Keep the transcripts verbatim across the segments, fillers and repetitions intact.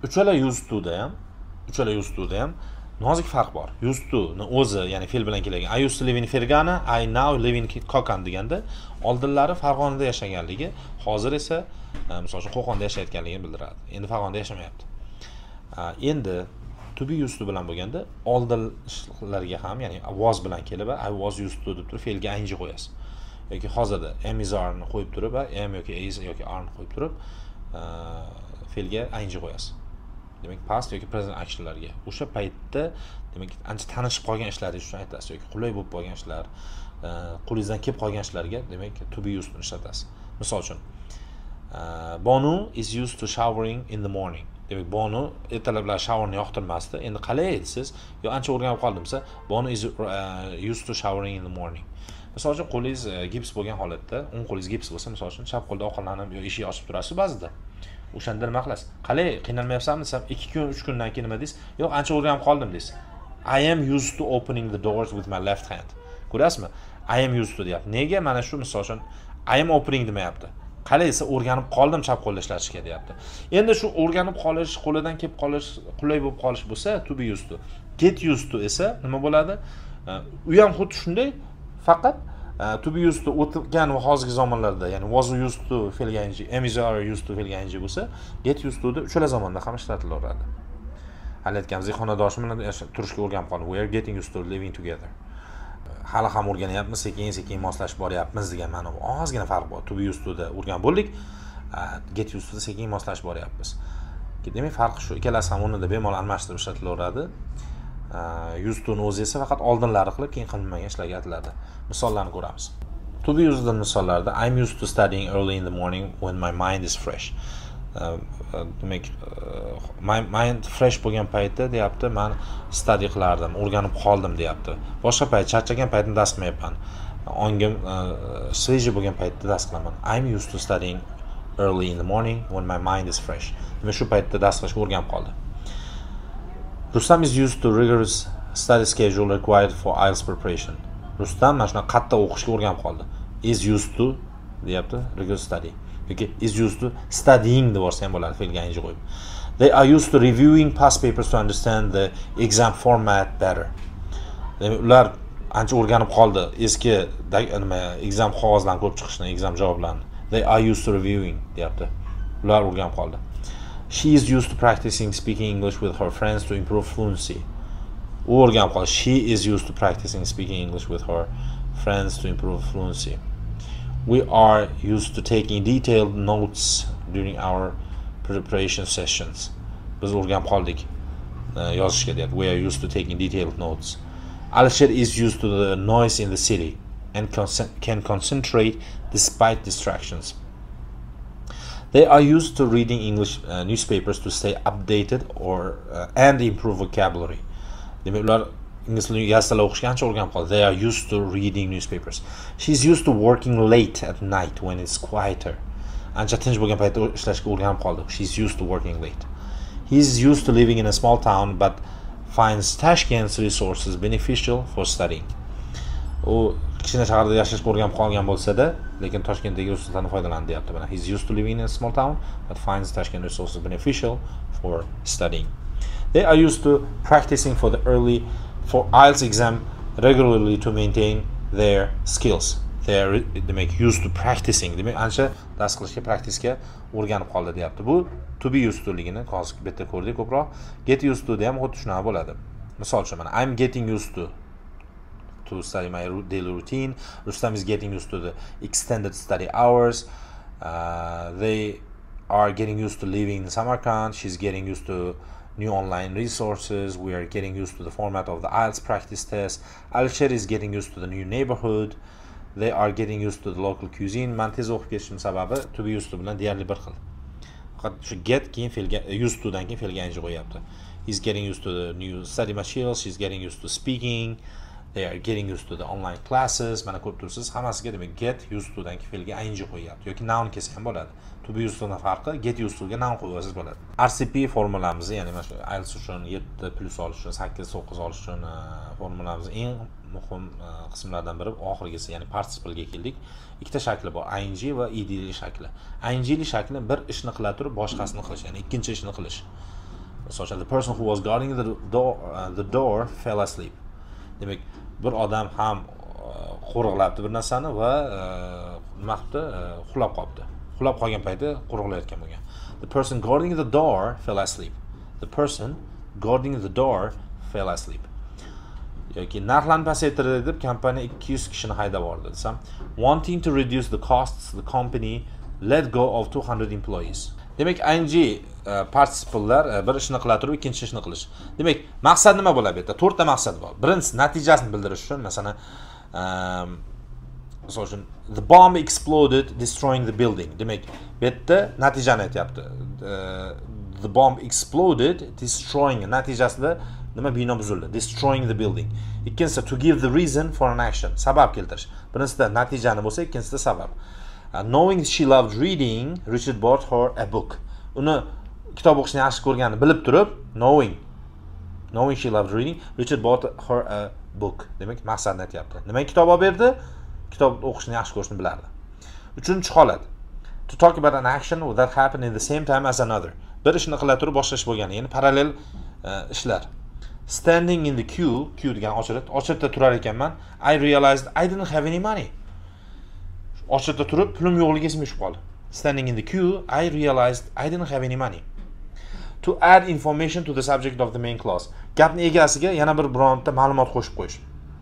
uchala used to da ham, uchala used to da ham nozik farq bor. Used to ni o'zi, ya'ni fe'l bilan kelgan. I used to live in Fergana, I now live in Kokan deganda oldinlari Farg'onada yashaganligi, hozir esa misol uchun Qo'qonda yashayotganligini bildiradi. Endi Farg'onada yashamayapti. Endi to be used to bilan bo'lganda oldinlarga ham, ya'ni was bilan kelib I was used to deb turib fe'lga ing qo'yasiz. Yoki hozirda am is are ni qo'yib turib, am yoki is yoki are ni qo'yib turib fe'lga ing qo'yasiz. Demak, past yoki present actionlarga. O'sha paytda, demak, ancha tanishib qolgan ishlaringiz uchun aytasiz yoki qulay bo'lib qolgan ishlar, qo'lingizdan kelib qolgan ishlarga, demak, to be used to ishlatasiz. Misol uchun, Bonu is used to showering in the morning. Demak, Bonu ertalablar showerni yoqtirmasdi. Endi qalay aytasiz? Yo ancha o'rganib qoldim desa, Bonu is uh, used to showering in the morning. Misol uchun, qo'lingiz gips bo'lgan holatda, o'ng qo'lingiz gips bo'lsa, misol uchun chap qo'lda ovqatlanib yo eshik ochib turasiz ba'zida. O'shanda nima qilasiz? Qalay, qiynalmayapsanmi desam, ikki kun, uch kundan keyin nima deysiz? Yo'q, ancha o'rganib qoldim deysiz. I am used to opening the doors with my left hand. Ko'rasizmi? I am used to deyapti. Nega? Mana shu misol uchun I am opening demayapti. Qalay esa o'rganib qoldim chap qo'lda ishlatishga deyapti. Endi shu o'rganib qolish, qo'lidan kelib qolish, qulay bo'lib qolish bo'lsa, to be used to. Get used to esa nima bo'ladi? U ham xuddi shunday, faqat Uh, to be used to o'tgan va hozirgi zamonlarda, ya'ni was used to fe'lga ing, am is are used to fe'lga ing bo'lsa, get used to da uchala zamonda ham ishlatilaveradi. Hali aytganimizdek, xonadoshim bilan turishga o'rganib qoldim. We are getting used to living together. Hali ham o'rganyapmiz, sekin-sekin moslashib boryapmiz degan ma'no. Ozgina farq bor. To be used to da o'rganib bo'ldik, get used to da sekin moslashib boryapmiz. Demak, farqi shu. Ikkalasi ham o'rnida bemalol almashtirib ishlatilaveradi. Used to o'zi esa faqat oldinlari qilib, keyin qilinmagan ishlarga aytiladi. Misollarni ko'ramiz. To be used to misollarda I'm used to studying early in the morning when my mind is fresh. Demak, my mind fresh bo'lgan paytda deyapti, men study qilardim, o'rganib qoldim deyapti. Boshqa payt, charchagan paytda dars qilmayapman. Ongim sveji bo'lgan paytda dars qilaman. I'm used to studying early in the morning when my mind is fresh. Demak, shu paytda dars qilishga o'rganib qoldi. Rustam is used to rigorous study schedule required for I E L T S preparation. Rustam mana shuna qattiq o'qishga o'rganib qoldi. Is used to deyapti, rigorous study. Yoki is used to studying deb borsa ham bo'ladi, fe'lga ing qo'yib. They are used to reviewing past papers to understand the exam format better. Demak, ular ancha o'rganib qoldi eski nima exam qog'ozlarini ko'rib chiqishni, exam javoblarini. They are used to reviewing deyapti. Ular o'rganib qoldi. She is used to practicing speaking English with her friends to improve fluency. U o'rganib qoldi. She is used to practicing speaking English with her friends to improve fluency. We are used to taking detailed notes during our preparation sessions. Biz o'rganib qoldik yozishga deyapti. We are used to taking detailed notes. Alisher is used to the noise in the city and can concentrate despite distractions. They are used to reading English uh, newspapers to stay updated or uh, and improve vocabulary. Demak, ular ingliz tilini gazetelar o'qishga ancha o'rganib qoldi. They are used to reading newspapers. She's used to working late at night when it's quieter. Ancha tinch bo'lgan paytda ishlashga o'rganib qoldi. She's used to working late. He's used to living in a small town but finds Tashkent's resources beneficial for studying. U kichkina shaharda yashashga o'rganib qolgan bo'lsa-da, lekin Toshkentdagi resurslardan foydalandi deyapti. Mana he's used to living in a small town but finds Tashkent resources beneficial for studying. They are used to practicing for the early for I E L T S exam regularly to maintain their skills. They are they make used to practicing. Demak, ancha dars qilishga, praktikga o'rganib qoldi deyapti. Bu to be used to ligini hozir bitta ko'rdik ko'proq. Get used to ham xuddi shunaqa bo'ladi. Misol uchun mana I'm getting used to to study my daily routine. Rustam is getting used to the extended study hours. Uh, they are getting used to living in Samarkand. She's getting used to new online resources. We are getting used to the format of the I E L T S practice test. Alisher is getting used to the new neighborhood. They are getting used to the local cuisine. Man tez o'qib ketishim sababi to be used to bilan deyarli bir xil. Faqat shu get keyin fe'lga used to dan keyin fe'lga ing qo'yapti. He's getting used to the new study materials. She's getting used to speaking. They are getting used to the online classes. Mana ko'rib tursiz, hammasiga demak get used to dan keyin fe'lga ing qo'yapti yoki noun kelsa ham bo'ladi. To be used to na farqi get used to ga noun qo'yasiz bo'ladi. R C P formulamizni, ya'ni mana shu I E L T S uchun yetti plus olish uchun, sakkiz to'qqiz olish uchun formulamiz eng muhim qismlardan biri oxirgisi, ya'ni participle ga keldik. Ikkita shakli bor, ing va ed shakli. Ing shakli bir ishni qila turib boshqasini qilish, ya'ni ikkinchi ishni qilish. Masalan, the person who was guarding the door uh, the door fell asleep. Demak, bir odam ham qo'riqlabdi bir narsani va nima qilibdi, uxlab qolibdi. Uxlab qolgan paytda qo'riqlayotgan bo'lgan. The person guarding the door fell asleep. The person guarding the door fell asleep. yoki narxlarni pasaytirdi deb kompaniya ikki yuz kishini haydab yubordi desam, wanting to reduce the costs, the company let go of two hundred employees. Demak, ing uh, participle'lar uh, bir ishni qila turib ikkinchi ishni qilish. Demak, maqsad nima bo'ladi bu yerda? to'rtta maqsad bor. Birinchisi natijasini bildirish uchun, masalan, um, misol uchun the bomb exploded destroying the building. Demak, bu yerda natijani aytyapti. Uh, the bomb exploded destroying, natijasida nima bino buzildi, destroying the building. Ikkinchisi to give the reason for an action, sabab keltirish. Birinchisida natijani bo'lsa, ikkinchisida sabab. Uh, knowing she loved reading, Richard bought her a book. Uni kitob o'qishni yaxshi ko'rganini bilib turib, knowing knowing she loved reading, Richard bought her a book. Demak, maqsadni aytyapti. Nima kitob olib berdi? Kitob o'qishni yaxshi ko'rishni bilardi. Uchinchi holat. To talk about an action that happened in the same time as another. Bir ishni qila turib boshqa ish bo'lgani, ya'ni parallel uh, ishlar. Standing in the queue, queue degan ochiq, ochiqda turar ekanman. I realized I didn't have any money. Ochiqda turib pulim yo'qligi esimga tushib qoldi. Standing in the queue, I realized I didn't have any money. To add information to the subject of the main clause. Gapni egasiga yana bir bironta ma'lumot qo'shib qo'yish.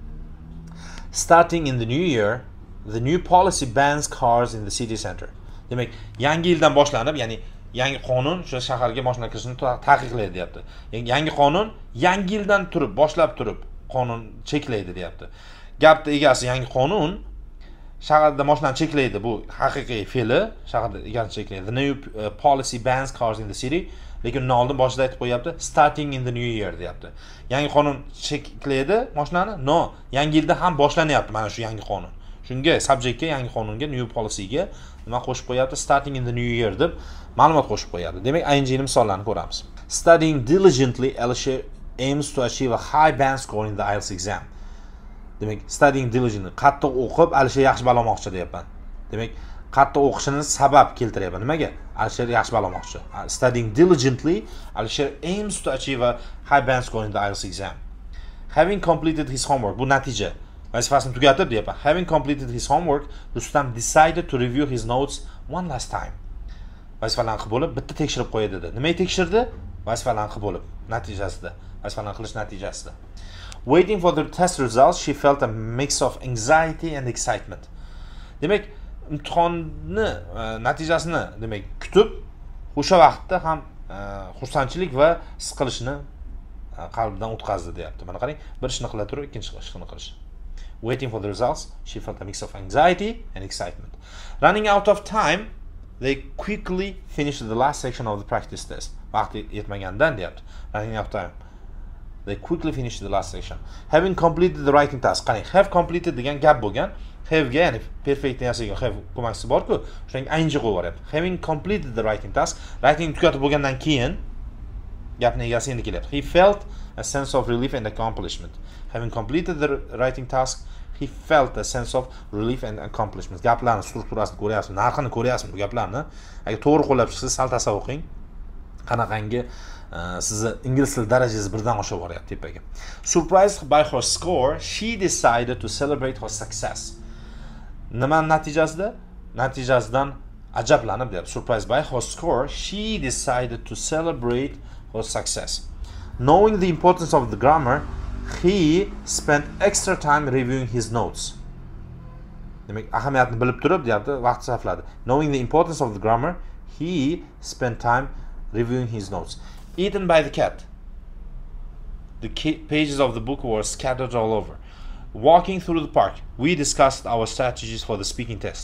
Starting in the new year, the new policy bans cars in the city center. Demak, yangi yildan boshlanib, ya'ni yangi qonun o'sha shaharga mashina kirishini taqiqlaydi deyapti. Yangi qonun yangi yildan turib, boshlab turib qonun cheklaydi deyapti. Gapni egasi yangi qonun shaharda mashinani cheklaydi, bu haqiqiy fe'li, shaharda egasini cheklaydi. The new uh, policy bans cars in the city. Lekin undan oldin boshida aytib qo'yapti, starting in the new year deyapti. Yangi qonun cheklaydi mashinani? No, yangi yilda ham boshlanyapti mana shu yangi qonun. Shunga subjectga, yangi qonunga, new policyga nima qo'shib qo'yapti? Starting in the new year deb ma'lumot qo'shib qo'yapti. Demak, ing ni misollarini ko'ramiz. Studying diligently, Alisher aims to achieve a high band score in the I E L T S exam. Demak, studying diligently, qattiq o'qib, Alisher yaxshi balo olmoqchi deyapman. Demak, qattiq o'qishini sabab keltiryapman. Nimaga? Alisher yaxshi balo olmoqchi. Studying diligently, Alisher aims to achieve a high band score in the I E L T S exam. Having completed his homework, bu natija. Vazifasini tugatib deyapman. Having completed his homework, Rustam decided to review his notes one last time. Vazifalarni qilib bo'lib, bitta tekshirib qo'ydi dedi. Nimaga tekshirdi? Vazifalarni qilib bo'lib, natijasida. Vazifalarni qilish natijasida. Waiting for the test results, she felt a mix of anxiety and excitement. Demak, imtihonni natijasini, demak, kutib, o'sha vaqtda ham xursandchilik va siqilishni qalbidan o'tkazdi deyapti. Mana qarang, bir ishni qila turib, ikkinchi ishni qilish. Waiting for the results, she felt a mix of anxiety and excitement. Running out of time, they quickly finished the last section of the practice test. Vaqti yetmagandan deyapti. Running out of time. They quickly finished the last section. Having completed the writing task. Qarang, have completed degan gap bo'lgan. Have ga, ya'ni perfect tensiga have ko'makchisi bor-ku, shunga ing qo'yib yuboryapti. Having completed the writing task, writing tugatib bo'lgandan keyin gapni egasi endi kelyapti. He felt a sense of relief and accomplishment. Having completed the writing task, he felt a sense of relief and accomplishment. Gaplarni strukturasini ko'ryapsiz, narxini ko'ryapsiz bu gaplarni. Agar to'g'ri qo'llab chiqsangiz, sal tasavvur qiling. Qanaqangi sizni ingliz tili darajangiz birdan oshib boryapti tepaga. Surprised by her score, she decided to celebrate her success. Nima natijasida? Natijasidan ajablanib deyapti. Surprised by her score, she decided to celebrate her success. Knowing the importance of the grammar, he spent extra time reviewing his notes. Demak, ahamiyatni bilib turib deyapti, vaqt sarfladi. Knowing the importance of the grammar, he spent time reviewing his notes. Eaten by the cat. The pages of the book were scattered all over. Walking through the park, we discussed our strategies for the speaking test.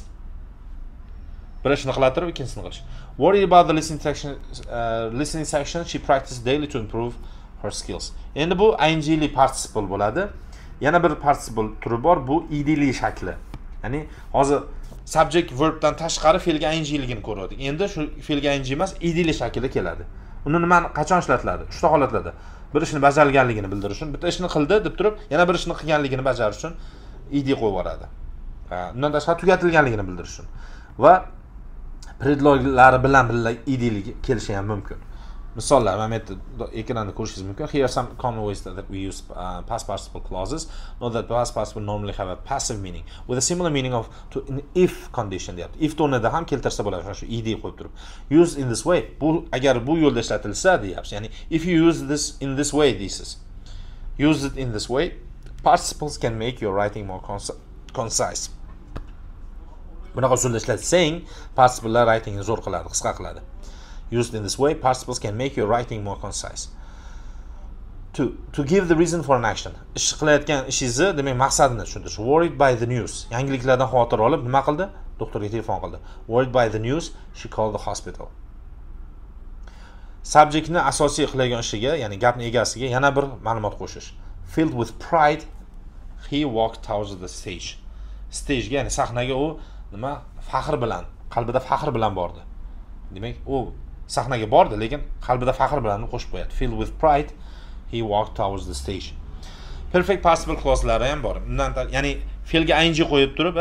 Bir ishni qila turib, ikkinchisini qilish. Worried about the listening section, uh, listening section, she practiced daily to improve her skills. Endi bu ing-li participle bo'ladi. Yana bir participle turi bor, bu ed-li shakli. Ya'ni hozir subject verbdan tashqari fe'lga ing-ligini ko'rdik. Endi shu fe'lga ing emas, ed-li shaklda keladi. Uni nima qachon ishlatiladi? Uchta holatlarda. Bir ishni bajarilganligini bildirish uchun, bitta ishni qildi deb turib, yana bir ishni qilganligini bajarish uchun ed qo'yib yuboradi. Undan tashqari tugatilganligini bildirish uchun va predloglari bilan birga ed kelishi ham mumkin. Misollar, mana bu yerda ekranda ko'rishingiz mumkin. Here are some common ways that we use uh, past participle clauses. Note that past participle normally have a passive meaning with a similar meaning of to in if condition deyapti. If o'rnida ham keltirsa bo'ladi, shu ed qo'yib turib. Use in this way. Bu agar bu yo'lda ishlatilsa deyapti. Ya'ni if you use this in this way this is. Use it in this way. Participles can make your writing more concise. Bunaqa usulda ishlatsang, participlelar writingni zo'r qiladi, qisqa qiladi. Used in this way, participles can make your writing more concise. Two, to give the reason for an action. Ish qilayotgan ishingizni, demak, maqsadini tushuntirish. Worried by the news. Yangiliklardan xavotir olib, nima qildi? Doktorga telefon qildi. Worried by the news, she called the hospital. Subjectni asosiy qilgan ishiga, ya'ni gapning egasiga yana bir ma'lumot qo'shish. Filled with pride, he walked towards the stage. Stage, ya'ni sahnaga u nima? Faxr bilan, qalbida faxr bilan bordi. Demak, u sahnaga bordi, lekin qalbida faxr bilan qo'shib qo'yadi. Filled with pride, he walked towards the stage. Perfect participle clauselari ham bor. Bundan ya'ni fe'lga ing qo'yib turib,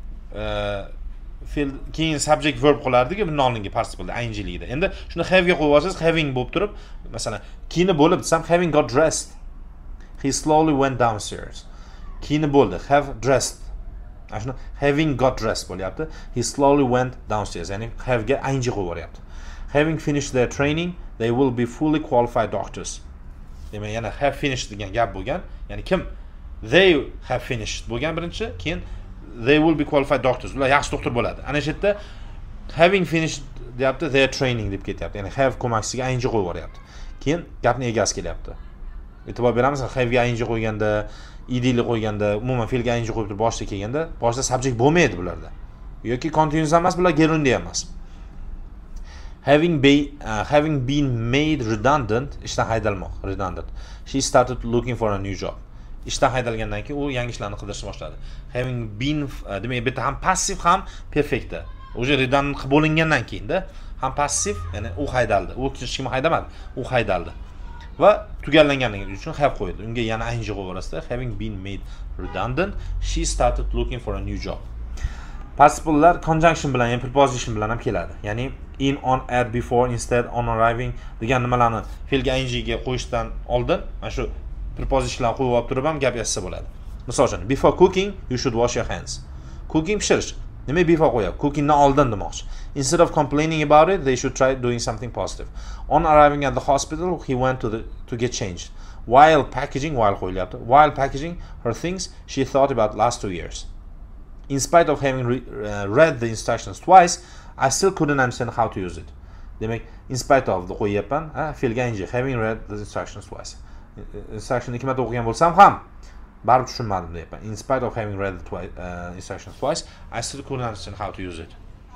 fe'l keyin subject verb qo'yardik-ku, bundan oldingi participle'da ingligida. Endi shuni have ga qo'yib olsangiz, having bo'lib turib, masalan, keyini bo'lib desam, having got dressed, he slowly went downstairs. Keyini bo'ldi, have dressed. Ashuni having got dressed bo'lyapti. He slowly went downstairs. Ya'ni have ga ing qo'yib yuboryapti. Having finished their training, they will be fully qualified doctors. Demak, yana have finished degan gap bo'lgan. Ya'ni kim? They have finished bo'lgan birinchi, keyin they will be qualified doctors. Ular yaxshi doktor bo'ladi. Ana shu yerda having finished deyapti, their training deb ketyapti. Ya'ni have ko'maksiga ing qo'yib yuboryapti. Keyin gapning egasi kelyapti. E'tibor beramiz, have ga ing qo'yganda, idli qo'yganda, umuman fe'lga ing qo'yib turib boshida kelganda, boshida subject bo'lmaydi bularda. Yoki continuous emas, bular gerundiy emas. Having been uh, having been made redundant, ishdan haydalmoq, redundant. She started looking for a new job. Ishdan haydalgandan keyin u yangi ishlarni qidirishni boshladi. Having been uh, demak, bu yerda ham passiv ham perfectda. O'sha redundant qilib bo'lingandan keyin-da ham passiv, ya'ni u haydaldi. U hech kim haydamadi, u haydaldi. Va tugallanganligi uchun have qo'ydi. Unga yana ing qo'yib orasida having been made redundant, she started looking for a new job. Participle'lar conjunction bilan, ya'ni preposition bilan ham keladi. Ya'ni in, on, at, before, instead, on arriving degan nimalarni fe'lga ing ga qo'yishdan oldin mana shu prepositionlarni qo'yib olib turib ham gap yozsa bo'ladi. Misol uchun, before cooking, you should wash your hands. Cooking pishirish. Nima before qo'yapti? Cookingdan oldin demoqchi. Instead of complaining about it, they should try doing something positive. On arriving at the hospital, he went to the to get changed. While packaging, while qo'yilyapti, while packaging her things, she thought about last two years. In spite of having re, uh, read the instructions twice, I still couldn't understand how to use it. Demak, in spite of the qo'yapman, ha, fe'lga ing, having read the instructions twice. Instruction ikki marta o'qigan bo'lsam ham baribir tushunmadim deyapman. In spite of having read the twi uh, instructions twice, I still couldn't understand how to use it.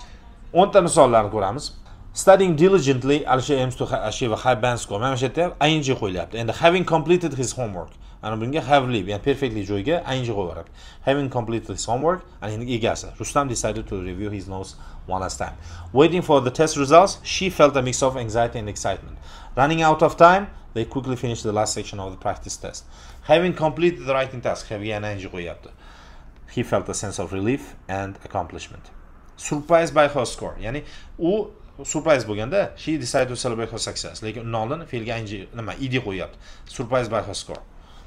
o'nta misollarni ko'ramiz. Studying diligently, Alisher aims to achieve a high band score. Mana shu yerda ing qo'yilyapti. Endi having completed his homework. Ana bunga have live, ya'ni perfectly joyga ing qo'yib. Having completed his homework, and endi egasi. Rustam decided to review his notes one last time. Waiting for the test results, she felt a mix of anxiety and excitement. Running out of time, they quickly finished the last section of the practice test. Having completed the writing task, have yana ing qo'yapti. He felt a sense of relief and accomplishment. Surprised by her score, ya'ni u surprise bo'lganda, she decided to celebrate her success. Lekin undan oldin fe'lga ing nima id qo'yapti. Surprised by her score.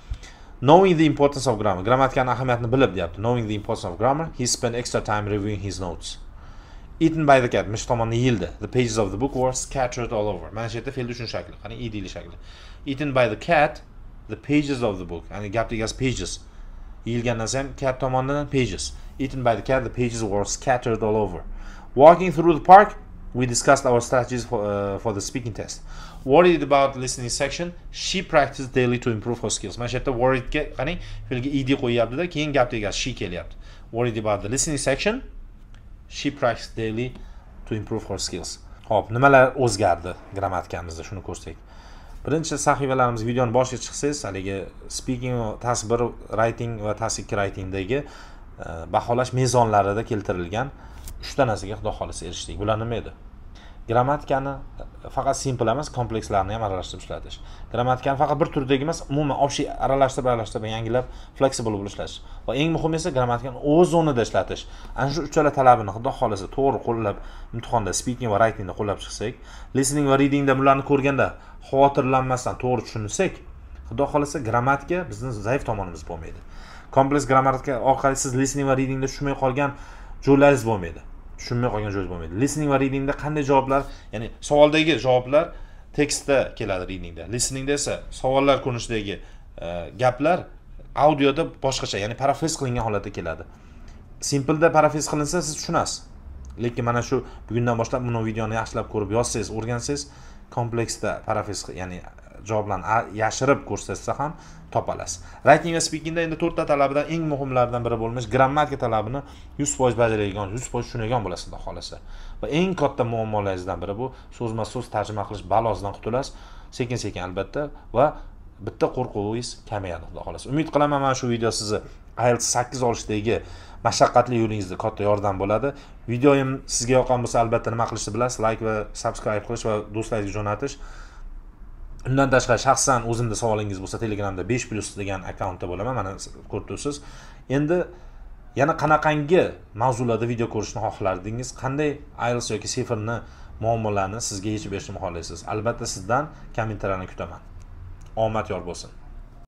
Knowing the importance of grammar, grammatikani ahamiyatini bilib deyapti. Knowing the importance of grammar, he spent extra time reviewing his notes. Eaten by the cat, mish tomonni yildi. The pages of the book were scattered all over. Mana shu yerda fe'l uchun shakli, qani idli shakli. Eaten by the cat, the pages of the book. Ya'ni gap degas pages. Yilgandan ham cat tomonidan pages. Eaten by the cat, the pages were scattered all over. Walking through the park, we discussed our strategies for, uh, for the speaking test. Worried about the listening section, she practiced daily to improve her skills. Mana shu yerda worried ga qani fe'lga id qo'yapti-da, keyin gap degas she kelyapti. Worried about the listening section, she practiced daily to improve her skills. Xo'p, nimalar o'zgardi grammatikamizda, shuni ko'rsak. Birinchi sahifalarimiz videoni boshiga chiqsangiz, haligi speaking, tasvir, writing va tasvir writingdagi baholash mezonlarida keltirilgan uchta narsaga xudo xolisa erishdik. Bular nima edi? grammatikani faqat simple emas, komplekslarni ham aralashtirib ishlatish. Grammatikani faqat bir turdagi emas, umuman общий aralashtirib, aralashtirib, yangilab, flexible bo'lib ishlatish. Va eng muhimi esa grammatikani o'z o'rnida ishlatish. Ana shu uchala talabini xudo xolasa to'g'ri qo'llab, imtihonda speaking va writingda qo'llab chiqsak, listening va readingda bularni ko'rganda xavotirlanmasdan to'g'ri tushunsak, xudo xolasa grammatika bizning zaif tomonimiz bo'lmaydi. Kompleks grammatika orqali siz listening va readingda tushunmay qolgan joylaringiz bo'lmaydi. Tushunmay qolgan joyingiz bo'lmaydi. Listening va readingda qanday javoblar, ya'ni savoldagi javoblar tekstda keladi readingda. Listeningda esa savollar ko'rinishidagi gaplar audioda boshqacha, ya'ni parafraz qilingan holatda keladi. Simpleda parafraz qilinsa siz tushunasiz. Lekin mana shu bugundan boshlab buni videoni yaxshilab ko'rib yozsangiz, o'rgansangiz, kompleksda parafraz, ya'ni javoblarni yashirib ko'rsatsa ham topalasiz. Writing va speakingda endi to'rtta talabidan eng muhimlaridan biri bo'lmish grammatika talabini yuz foiz bajaradigan, yuz foiz tushunadigan bo'lasiz, xudo xolasa. Va eng katta muammolaringizdan biri bu so'zma-so'z tarjima qilish balosidan qutulasiz, sekin-sekin albatta va bitta qo'rquvingiz kamayadi, xudo xolasa. Umid qilaman mana shu video sizni I E L T S sakkiz olishdagi mashaqqatli yo'lingizda katta yordam bo'ladi. Videoyim sizga yoqqan bo'lsa, albatta nima qilishni bilasiz, like va subscribe qilish va do'stlaringizga jo'natish. Undan tashqari shaxsan o'zimda savolingiz bo'lsa, Telegramda besh plus degan akkauntda bo'laman, mana ko'rib turibsiz. Endi yana qanaqangi mavzularda video ko'rishni xohlardingiz, qanday I E L T S yoki Seferni muammolarini sizga yechib berishni xohlaysiz? Albatta sizdan kommentariyalarni kutaman. Omad yor bo'lsin.